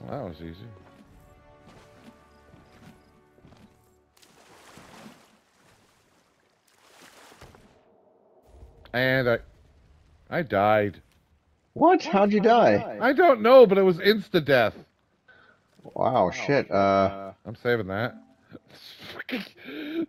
that was easy. And I died. What? How'd you die? I don't know, but it was insta-death. Wow, shit. I'm saving that.